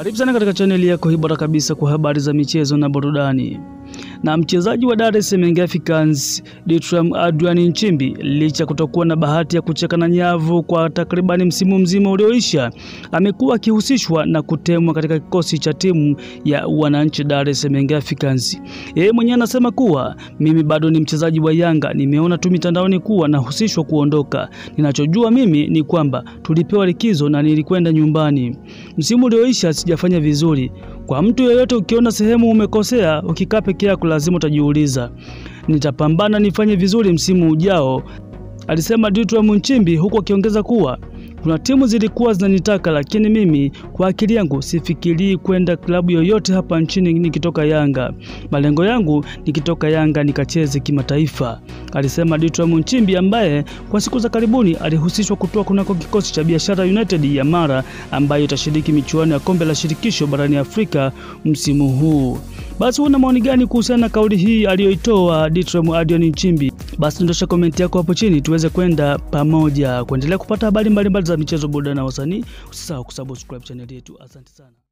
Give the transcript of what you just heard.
Karibu sana katika chaneli yako hii bora kabisa kwa habari za michezo na burudani. Na mchezaji wa Dar es Salaam Young Africans Ditram Adrian Nchimbi, licha kutokuwa na bahati ya kucheka na nyavu kwa takribani msimu mzima ulioisha, amekuwa akihusishwa na kutemwa katika kikosi cha timu ya wananchi Dar es Salaam Young Africans. Yeye mwenyewe anasema kuwa mimi bado ni mchezaji wa Yanga, nimeona tu mitandaoni kuwa nahusishwa kuondoka. Ninachojua mimi ni kwamba tulipewa likizo na nilikwenda nyumbani. Msimu ulioisha sijafanya vizuri. Kwa mtu yeyote ukiona sehemu umekosea, ukikaa peke yako lazima utajiuliza. Nitapambana nifanye vizuri msimu ujao, alisema Ditram Nchimbi, huku akiongeza kuwa kuna timu zilikuwa zinanitaka, lakini mimi kwa akili yangu sifikirii kwenda klabu yoyote hapa nchini nikitoka Yanga. Malengo yangu nikitoka Yanga nikacheze kimataifa, alisema Ditram Nchimbi, ambaye kwa siku za karibuni alihusishwa kutoa kunako kikosi cha Biashara United ya Mara ambayo itashiriki michuano ya kombe la shirikisho barani Afrika msimu huu. Basi una maoni gani kuhusiana na kauli hii aliyoitoa Ditram Adrian Nchimbi? Basi ndosha komenti yako hapo chini tuweze kwenda pamoja kuendelea kupata habari mbalimbali za michezo, burudani na wasanii. Usisahau kusubscribe channel yetu. Asante sana.